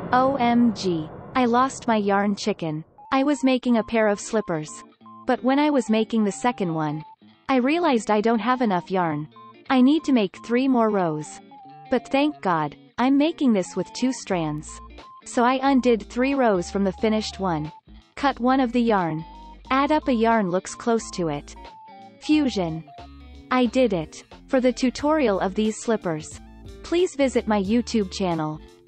OMG. I lost my yarn chicken. I was making a pair of slippers. But when I was making the second one, I realized I don't have enough yarn. I need to make 3 more rows. But thank God, I'm making this with 2 strands. So I undid 3 rows from the finished one. Cut one of the yarn. Add up a yarn looks close to it. Fusion. I did it. For the tutorial of these slippers, please visit my YouTube channel.